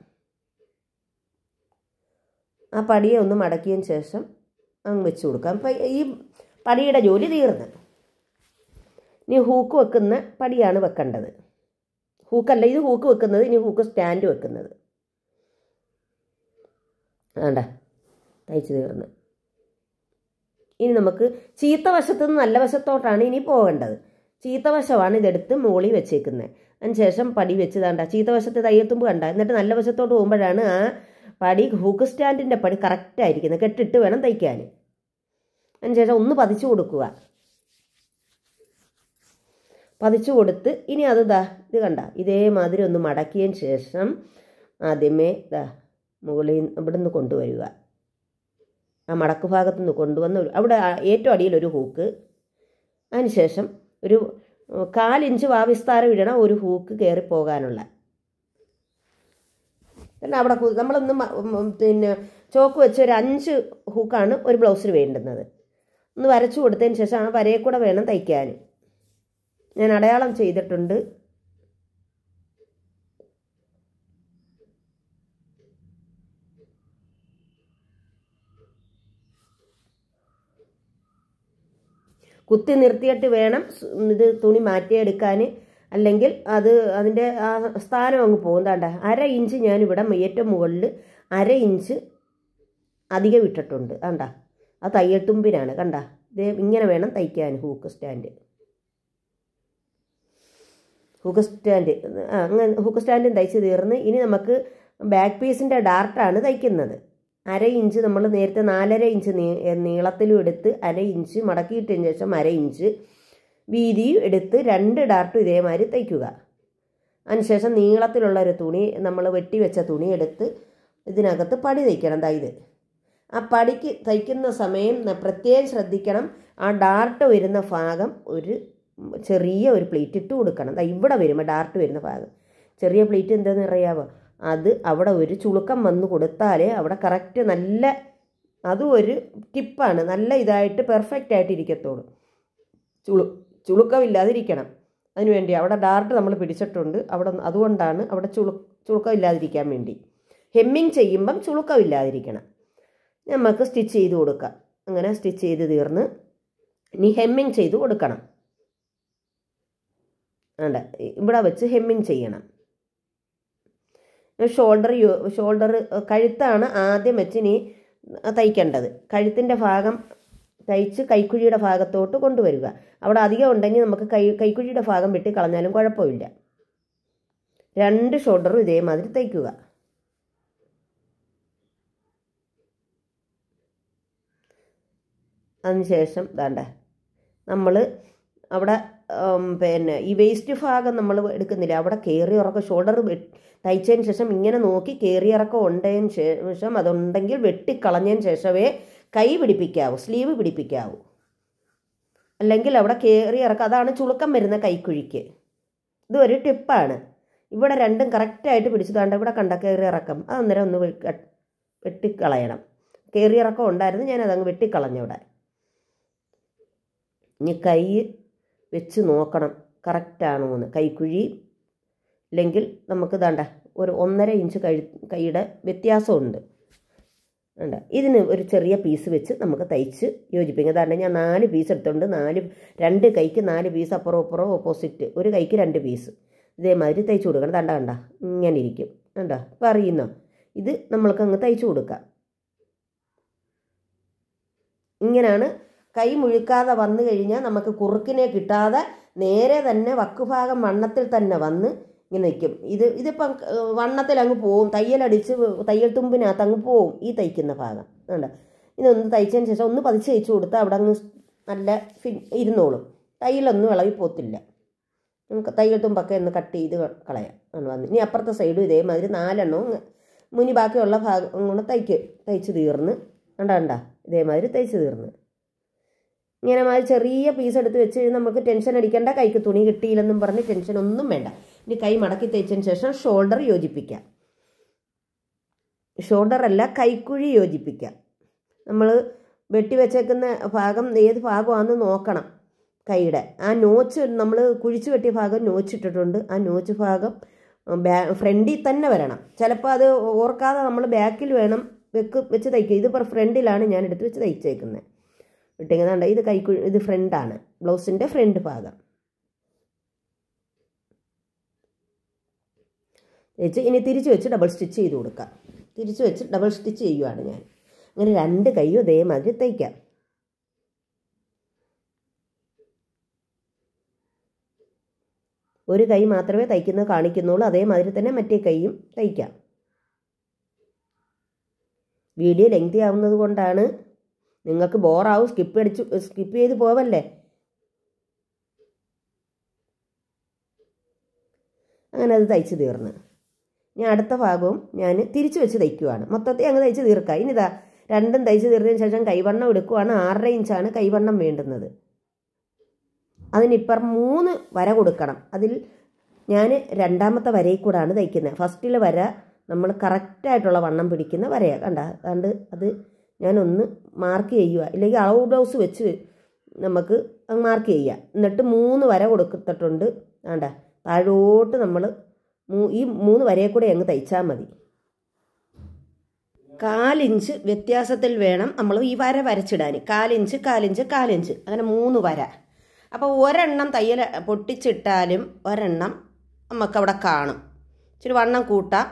ആ പടിയെ ഒന്ന് മടക്കിയതിന് ശേഷം അങ്ങ് വെച്ച് കൊടുക്കാം. അപ്പം ഈ പടിയുടെ ജോലി തീർന്ന്. ഇനി ഹൂക്ക് വെക്കുന്ന പടിയാണ് വെക്കേണ്ടത്. ഹൂക്കല്ല, ഇത് ഹൂക്ക് വെക്കുന്നത്. ഇനി ഹൂക്ക് സ്റ്റാൻഡ് വെക്കുന്നത്. വേണ്ട തയ്ച്ച് തീർന്ന്. ഇനി നമുക്ക് ചീത്ത വശത്തു നിന്ന് നല്ല വശത്തോട്ടാണ് ഇനി പോകേണ്ടത്. ചീത്ത വശമാണ് ഇതെടുത്ത് മുകളിൽ വെച്ചേക്കുന്നത്. അതിനുശേഷം പടി വെച്ച് താണ്ട ചീത്ത വശത്ത് തയ്യൽത്തുമ്പ് കണ്ട, എന്നിട്ട് നല്ല വശത്തോട്ട് പോകുമ്പോഴാണ് ആ പടി ഹൂക്ക് സ്റ്റാൻഡിൻ്റെ പടി കറക്റ്റായിരിക്കുന്നത്. കെട്ടിട്ട് വേണം തയ്ക്കാൻ. അതിനുശേഷം ഒന്ന് പതിച്ചു കൊടുക്കുക. പതിച്ചു കൊടുത്ത് ഇനി അത് ഇത് കണ്ട ഇതേമാതിരി ഒന്ന് മടക്കിയതിന് ശേഷം ആദ്യമേ മുകളിൽ ഇവിടെ നിന്ന് കൊണ്ടുവരിക. ആ മടക്ക് ഭാഗത്തു നിന്ന് കൊണ്ടുവന്ന് അവിടെ ഏറ്റവും അടിയിലൊരു ഹൂക്ക്, അതിനുശേഷം ഒരു 1/4 ഇഞ്ച് വാവിസ്താരം ഇടണം ഒരു ഹൂക്ക് കയറിപ്പോകാനുള്ള. പിന്നെ അവിടെ നമ്മളൊന്ന് പിന്നെ ചോക്ക് വെച്ച് ഒരു 5 ഹൂക്കാണ് ഒരു ബ്ലൗസിന് വേണ്ടുന്നത്. ഒന്ന് വരച്ചു കൊടുത്തതിന് ശേഷം ആ വരയെ കൂടെ വേണം തയ്ക്കാൻ. ഞാൻ അടയാളം ചെയ്തിട്ടുണ്ട്. കുത്തി നിർത്തിയിട്ട് വേണം ഇത് തുണി മാറ്റിയെടുക്കാൻ, അല്ലെങ്കിൽ അതിൻ്റെ ആ സ്ഥാനം അങ്ങ് പോകും. താണ്ട 1/2 ഇഞ്ച് ഞാനിവിടെ ഏറ്റവും മുകളിൽ 1/2 ഇഞ്ച് അധികം ഇട്ടിട്ടുണ്ട്. കണ്ട ആ തയ്യൽ തുമ്പിനാണ്. കണ്ട ഇത് ഇങ്ങനെ വേണം തയ്ക്കാൻ ഹൂക്ക് സ്റ്റാൻഡ്. ഹൂക്ക് സ്റ്റാൻഡും തയ്ച്ച് തീർന്ന് ഇനി നമുക്ക് ബാക്ക് പീസിൻ്റെ ഡാർട്ടാണ് തയ്ക്കുന്നത്. 1/2 ഇഞ്ച് നമ്മൾ നേരത്തെ 4.5 ഇഞ്ച് നീളത്തിലും എടുത്ത് 1/2 ഇഞ്ച് മടക്കിയിട്ടതിന് ശേഷം 1/2 ഇഞ്ച് വീതിയും എടുത്ത് 2 ഡാർട്ടും ഇതേമാതിരി തയ്ക്കുക. അതിനുശേഷം നീളത്തിലുള്ളൊരു തുണി നമ്മൾ വെട്ടി വെച്ച തുണി എടുത്ത് ഇതിനകത്ത് പടി തയ്ക്കണം. ഇത് ആ പടിക്ക് തയ്ക്കുന്ന സമയം പ്രത്യേകം ശ്രദ്ധിക്കണം. ആ ഡാർട്ട് വരുന്ന ഭാഗം ഒരു ചെറിയ ഒരു പ്ലേറ്റ് ഇട്ട് കൊടുക്കണം. ഇവിടെ വരുമ്പോൾ ഡാർട്ട് വരുന്ന ഭാഗം ചെറിയ പ്ലേറ്റ് എന്താണെന്ന് അറിയാമോ? അത് അവിടെ ഒരു ചുളുക്കം വന്ന് കൊടുത്താലേ അവിടെ കറക്റ്റ് നല്ല അതും ഒരു ടിപ്പാണ്. നല്ല ഇതായിട്ട് പെർഫെക്റ്റ് ആയിട്ട് ഇരിക്കത്തുള്ളൂ. ചുളുക്കമില്ലാതിരിക്കണം. അതിനുവേണ്ടി അവിടെ ഡാർട്ട് നമ്മൾ പിടിച്ചിട്ടുണ്ട്. അതുകൊണ്ടാണ് അവിടെ ചുളുക്കമില്ലാതിരിക്കാൻ വേണ്ടി. ഹെമ്മിങ് ചെയ്യുമ്പം ചുളുക്കമില്ലാതിരിക്കണം. നമുക്ക് സ്റ്റിച്ച് ചെയ്ത് കൊടുക്കാം. അങ്ങനെ സ്റ്റിച്ച് ചെയ്ത് തീർന്ന് ഇനി ഹെമ്മിങ് ചെയ്ത് കൊടുക്കണം. വേണ്ട ഇവിടെ വെച്ച് ഹെമ്മിങ് ചെയ്യണം. ഷോൾഡർ കഴുത്താണ് ആദ്യം വെച്ച് ഇനി തയ്ക്കേണ്ടത്. കഴുത്തിൻ്റെ ഭാഗം തയ്ച്ച് കൈക്കുഴിയുടെ ഭാഗത്തോട്ട് കൊണ്ടുവരിക. അവിടെ അധികം ഉണ്ടെങ്കിൽ നമുക്ക് കൈക്കുഴിയുടെ ഭാഗം വെട്ടി കളഞ്ഞാലും കുഴപ്പമില്ല. 2 ഷോൾഡറും ഇതേമാതിരി തയ്ക്കുക. അതിനുശേഷം ദാണ്ട നമ്മൾ അവിടെ പിന്നെ ഈ വേസ്റ്റ് ഭാഗം നമ്മൾ എടുക്കുന്നില്ല, അവിടെ കയറി ഇറക്കം ഷോൾഡർ തയ്ച്ചതിന് ശേഷം ഇങ്ങനെ നോക്കി കയറി ഇറക്കം ഉണ്ടതിന് ശേഷം അതുണ്ടെങ്കിൽ വെട്ടിക്കളഞ്ഞതിന് ശേഷമേ കൈ പിടിപ്പിക്കാവൂ, സ്ലീവ് പിടിപ്പിക്കാവൂ. അല്ലെങ്കിൽ അവിടെ കയറി ഇറക്കം അതാണ് ചുളുക്കം വരുന്ന കൈക്കുഴിക്ക്. ഇതൊരു ടിപ്പാണ്. ഇവിടെ രണ്ടും കറക്റ്റായിട്ട് പിടിച്ചതാണ്ട് ഇവിടെ കണ്ട കയറി ഇറക്കം അന്നേരം ഒന്ന് വെട്ടിക്കളയണം. കയറി ഇറക്കം ഉണ്ടായിരുന്നു, ഞാനതങ്ങ് വെട്ടിക്കളഞ്ഞവിടെ. ഇനി കൈ വെച്ച് നോക്കണം കറക്റ്റാണോ എന്ന്. കൈക്കുഴി ഇല്ലെങ്കിൽ നമുക്ക് ദാണ്ട ഒരു 1.5 ഇഞ്ച് കൈയുടെ വ്യത്യാസമുണ്ട്. വേണ്ട ഇതിന് ഒരു ചെറിയ പീസ് വെച്ച് നമുക്ക് തയ്ച്ച് യോജിപ്പിക്കാം. അതാണ്ട് ഞാൻ 4 പീസ് എടുത്തുകൊണ്ട് 2 കൈക്ക് 4 പീസ് അപ്പുറം അപ്പുറം ഓപ്പോസിറ്റ്, ഒരു കൈക്ക് 2 പീസ് ഇതേമാതിരി തയ്ച്ചു കൊടുക്കണം. കണ്ട ഇങ്ങനെ ഇരിക്കും. കണ്ട ഇപ്പം അറിയുന്നോ? ഇത് നമ്മൾക്ക് അങ്ങ് തയ്ച്ചു കൊടുക്കാം. ഇങ്ങനെയാണ്. കൈ മുഴുക്കാതെ വന്നു കഴിഞ്ഞാൽ നമുക്ക് കുറുക്കിനെ കിട്ടാതെ നേരെ തന്നെ വക്കുഭാഗം വണ്ണത്തിൽ തന്നെ വന്ന് ഇങ്ങനെ നിൽക്കും. ഇതിപ്പം വണ്ണത്തിൽ അങ്ങ് പോവും, തയ്യൽ തുമ്പിനകത്ത് അങ്ങ് പോവും ഈ തയ്ക്കുന്ന ഭാഗം. വേണ്ട ഇതൊന്ന് തയ്ച്ചതിന് ശേഷം ഒന്ന് പതിച്ച് തയ്ച്ചു കൊടുത്താൽ അവിടെ അങ്ങ് നല്ല ഇരുന്നോളും. തയ്യലൊന്നും ഇളകി പോത്തില്ല. നമുക്ക് തയ്യൽ തുമ്പൊക്കെ ഒന്ന് കട്ട് ചെയ്ത് കളയാം. വന്ന് ഇനി അപ്പുറത്തെ സൈഡും ഇതേമാതിരി 4 എണ്ണവും മുനി ബാക്കിയുള്ള ഭാഗം കൊണ്ട് തയ്ച്ച് തീർന്ന് കണ്ട ഇതേമാതിരി തയ്ച്ച് തീർന്ന്. ഇങ്ങനെ മാതിരി ചെറിയ പീസ് എടുത്ത് വെച്ച് നമുക്ക് ടെൻഷൻ അടിക്കേണ്ട. കൈക്ക് തുണി കിട്ടിയില്ലെന്നും പറഞ്ഞ് ടെൻഷൻ ഒന്നും വേണ്ട. ഇനി കൈ മടക്കി തയ്ച്ചതിന് ശേഷം ഷോൾഡർ യോജിപ്പിക്കാം. ഷോൾഡറല്ല കൈക്കുഴി യോജിപ്പിക്കാം. നമ്മൾ വെട്ടി വെച്ചേക്കുന്ന ഭാഗം ഏത് ഭാഗമാണെന്ന് നോക്കണം. കൈയുടെ ആ നോച്ച് നമ്മൾ കുഴിച്ച് വെട്ടിയ ഭാഗം നോച്ചിട്ടിട്ടുണ്ട്. ആ നോച്ച് ഭാഗം ഫ്രണ്ടിൽ തന്നെ വരണം. ചിലപ്പോൾ അത് ഓർക്കാതെ നമ്മൾ ബാക്കിൽ വേണം വെച്ച് തയ്ക്കുക. ഇതിപ്പോൾ ഫ്രണ്ടിലാണ് ഞാൻ എടുത്ത് വെച്ച് തയ്ച്ചേക്കുന്നത്. ഇട്ടിങ്ങുന്നുണ്ട് ഇത് ഇത് ഫ്രണ്ടാണ്, ബ്ലൗസിൻ്റെ ഫ്രണ്ട് ഭാഗം വെച്ച് ഇനി തിരിച്ച് വെച്ച് ഡബിൾ സ്റ്റിച്ച് ചെയ്ത് കൊടുക്കാം. തിരിച്ച് വെച്ച് ഡബിൾ സ്റ്റിച്ച് ചെയ്യുവാണ് ഞാൻ. അങ്ങനെ 2 കൈയും ഇതേമാതിരി തയ്ക്കാം. ഒരു കൈ മാത്രമേ തയ്ക്കുന്നത് കാണിക്കുന്നുള്ളൂ. അതേമാതിരി തന്നെ മറ്റേ കൈയും തയ്ക്കാം. വീഡിയോ ലെങ്തി ആവുന്നത് കൊണ്ടാണ്. നിങ്ങൾക്ക് ബോറാവും, സ്കിപ്പ് ചെയ്ത് പോവല്ലേ. അങ്ങനെ അത് തയ്ച്ച് തീർന്ന് ഞാൻ അടുത്ത ഭാഗവും ഞാൻ തിരിച്ചു വെച്ച് തയ്ക്കുവാണ്. മൊത്തത്തിൽ അങ്ങ് തയ്ച്ച് തീർക്കാം. ഇനിതാ രണ്ടും തയ്ച്ച് തീർന്നതിന് ശേഷം കൈവണ്ണം എടുക്കുവാണ്. 6.5 ഇഞ്ചാണ് കൈവണ്ണം വേണ്ടുന്നത്. അതിനിപ്പുറം 3 വര കൊടുക്കണം. അതിൽ ഞാൻ രണ്ടാമത്തെ വരയിൽ കൂടാണ് തയ്ക്കുന്നത്. ഫസ്റ്റിലെ വര നമ്മൾ കറക്റ്റായിട്ടുള്ള വണ്ണം പിടിക്കുന്ന വരയാണ്. അതുകൊണ്ട് അത് ഞാനൊന്ന് മാർക്ക് ചെയ്യുക. ഇല്ലെങ്കിൽ അളവ് ബ്ലൗസ് വെച്ച് നമുക്ക് മാർക്ക് ചെയ്യുക. എന്നിട്ട് 3 വര കൊടുത്തിട്ടുണ്ട്. താഴോട്ട് നമ്മൾ ഈ 3 വരയെ കൂടെ അങ്ങ് തയ്ച്ചാൽ മതി. 1/4 ഇഞ്ച് വ്യത്യാസത്തിൽ വേണം നമ്മൾ ഈ വര വരച്ചിടാൻ. 1/4 ഇഞ്ച് 1/4 ഇഞ്ച് 1/4 ഇഞ്ച് അങ്ങനെ 3 വര. അപ്പോൾ ഒരെണ്ണം തയ്യൽ പൊട്ടിച്ചിട്ടാലും ഒരെണ്ണം നമുക്കവിടെ കാണും. ഇച്ചിരി വണ്ണം കൂട്ടാം.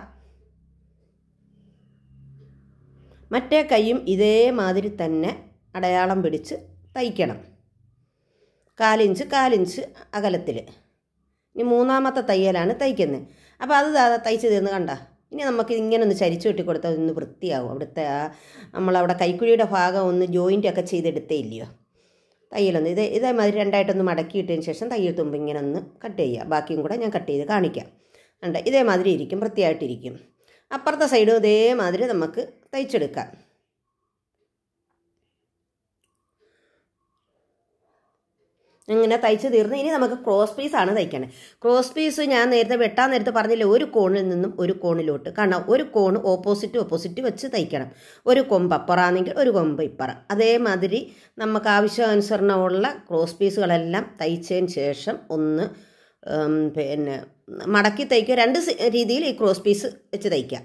മറ്റേ കൈയും ഇതേമാതിരി തന്നെ അടയാളം പിടിച്ച് തയ്ക്കണം. 1/4 ഇഞ്ച് 1/4 ഇഞ്ച് അകലത്തിൽ. ഇനി മൂന്നാമത്തെ തയ്യലാണ് തയ്ക്കുന്നത്. അപ്പോൾ അത് തയ്ച്ച് തീർന്ന് കണ്ട. ഇനി നമുക്ക് ഇങ്ങനെ ഒന്ന് ചരിച്ചു വെട്ടി കൊടുത്താൽ ഒന്ന് വൃത്തിയാവും. അവിടുത്തെ നമ്മളവിടെ കൈക്കുഴിയുടെ ഭാഗം ഒന്ന് ജോയിൻ്റൊക്കെ ചെയ്തെടുത്തേ ഇല്ലയോ തയ്യലൊന്ന്. ഇതേമാതിരി രണ്ടായിട്ടൊന്ന് മടക്കിയിട്ടതിന് ശേഷം തയ്യൽ തുമ്പ് ഇങ്ങനെ ഒന്ന് കട്ട് ചെയ്യുക. ബാക്കിയും കൂടെ ഞാൻ കട്ട് ചെയ്ത് കാണിക്കാം. ഇതേമാതിരി ഇരിക്കും, വൃത്തിയായിട്ടിരിക്കും. അപ്പുറത്തെ സൈഡും ഇതേമാതിരി നമുക്ക് തയ്ച്ചെടുക്കാം. ഇങ്ങനെ തയ്ച്ച് തീർന്ന് ഇനി നമുക്ക് ക്രോസ് പീസാണ് തയ്ക്കണേ. ക്രോസ് പീസ് ഞാൻ വെട്ടാൻ നേരത്തെ പറഞ്ഞില്ലേ, ഒരു കോണിൽ നിന്നും ഒരു കോണിലോട്ട്. കാരണം ഒരു കോണ് ഓപ്പോസിറ്റ് വെച്ച് തയ്ക്കണം. ഒരു കൊമ്പ് അപ്പുറാണെങ്കിൽ ഒരു കൊമ്പ് ഇപ്പുറം. അതേമാതിരി നമുക്ക് ആവശ്യാനുസരണമുള്ള ക്രോസ് പീസുകളെല്ലാം തയ്ച്ചതിന് ശേഷം ഒന്ന് മടക്കി തയ്ക്കുക. 2 രീതിയിൽ ഈ ക്രോസ് പീസ് വെച്ച് തയ്ക്കാം.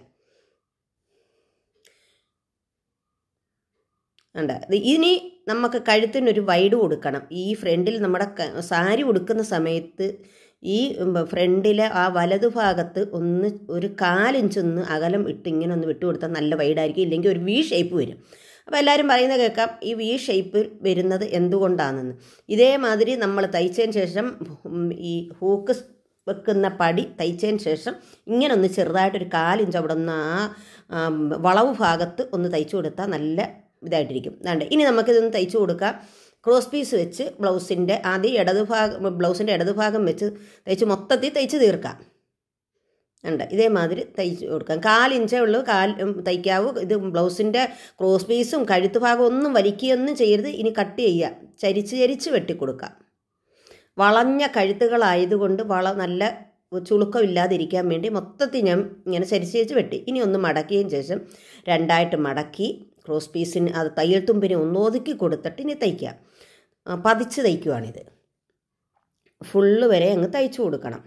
ഇനി നമുക്ക് കഴുത്തിനൊരു വൈഡ് കൊടുക്കണം. ഈ ഫ്രണ്ടിൽ നമ്മുടെ സാരി ഉടുക്കുന്ന സമയത്ത് ഈ ഫ്രണ്ടിലെ ആ വലതുഭാഗത്ത് ഒരു 1/4 ഇഞ്ച് അകലം ഇട്ട് ഇങ്ങനെ ഒന്ന് വിട്ടുകൊടുത്താൽ നല്ല വൈഡായിരിക്കും. ഇല്ലെങ്കിൽ ഒരു വി ഷേപ്പ് വരും. അപ്പോൾ എല്ലാവരും പറയുന്നത് കേൾക്കാം, ഈ വി ഷേപ്പ് വരുന്നത് എന്തുകൊണ്ടാണെന്ന്. ഇതേമാതിരി നമ്മൾ തയ്ച്ചതിന് ശേഷം ഈ ഹൂക്ക് വെക്കുന്ന പടി തയ്ച്ചതിന് ശേഷം ഇങ്ങനെ ഒന്ന് ചെറുതായിട്ടൊരു 1/4 ഇഞ്ച് അവിടെ ഒന്ന് ആ വളവ് ഭാഗത്ത് ഒന്ന് തയ്ച്ചു കൊടുത്താൽ നല്ല ഇതായിട്ടിരിക്കും. ഇനി നമുക്കിതൊന്ന് തയ്ച്ചു കൊടുക്കാം. ക്രോസ് പീസ് വെച്ച് ബ്ലൗസിൻ്റെ ആദ്യം ബ്ലൗസിൻ്റെ ഇടതുഭാഗം വെച്ച് തയ്ച്ച് മൊത്തത്തിൽ തയ്ച്ച് തീർക്കാം. ഇതേമാതിരി തയ്ച്ച് കൊടുക്കാം. 1/4 ഇഞ്ചേ ഉള്ളൂ തയ്ക്കാവൂ. ഇത് ബ്ലൗസിൻ്റെ ക്രോസ് പീസും കഴുത്ത് ഭാഗം ഒന്നും വലിക്കുകയൊന്നും ചെയ്യരുത്. ഇനി കട്ട് ചെയ്യുക, ചരിച്ച് വെട്ടിക്കൊടുക്കാം. വളഞ്ഞ കഴുത്തുകളായതുകൊണ്ട് നല്ല ചുളുക്കമില്ലാതിരിക്കാൻ വേണ്ടി മൊത്തത്തിൽ ഞാൻ ഇങ്ങനെ ചരിച്ച് വെട്ടി. ഇനി ഒന്ന് മടക്കിയതിന് ശേഷം 2ആയിട്ട് മടക്കി ക്രോസ് പീസിന് അത് തയ്യൽ തുമ്പിനെ ഒന്ന് ഒതുക്കി കൊടുത്തിട്ട് ഇനി തയ്ക്കാം. പതിച്ച് തയ്ക്കുവാണിത്. ഫുള്ള് വരെ അങ്ങ് തയ്ച്ചു കൊടുക്കണം.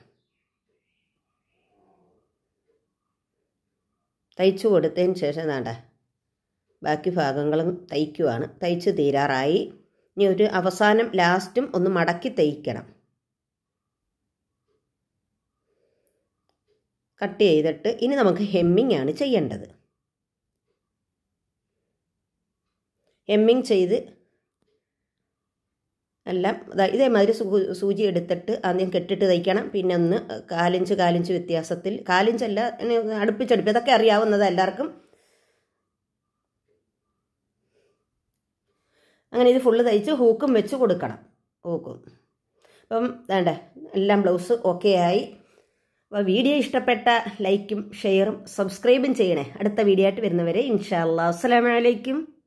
തയ്ച്ചു കൊടുത്തതിന് ശേഷം ബാക്കി ഭാഗങ്ങളും തയ്ക്കുവാണ്. തയ്ച്ച് തീരാറായി. ഇനി ഒരു അവസാനം ലാസ്റ്റും ഒന്ന് മടക്കി തയ്ക്കണം. കട്ട് ചെയ്തിട്ട് ഇനി നമുക്ക് ഹെമ്മിങ് ആണ് ചെയ്യേണ്ടത്. ഹെമ്മിങ് ചെയ്ത് എല്ലാം ഇതേമാതിരി സൂചി എടുത്തിട്ട് ആദ്യം കെട്ടിട്ട് തയ്ക്കണം. പിന്നെ ഒന്ന് 1/4 ഇഞ്ച് വ്യത്യാസത്തിൽ, 1/4 ഇഞ്ചല്ല അടുപ്പിച്ചടുപ്പ്, ഇതൊക്കെ അറിയാവുന്നത് എല്ലാവർക്കും. അങ്ങനെ ഇത് ഫുള്ള് തയ്ച്ച് ഹൂക്കും വെച്ച് കൊടുക്കണം. അപ്പം എല്ലാം ബ്ലൗസ് ഓക്കെ ആയി. അപ്പോൾ വീഡിയോ ഇഷ്ടപ്പെട്ട ലൈക്കും ഷെയറും സബ്സ്ക്രൈബും ചെയ്യണേ. അടുത്ത വീഡിയോ ആയിട്ട് വരുന്നവരെ ഇൻഷാ അല്ലാഹ്. അസ്സലാമു അലൈക്കും.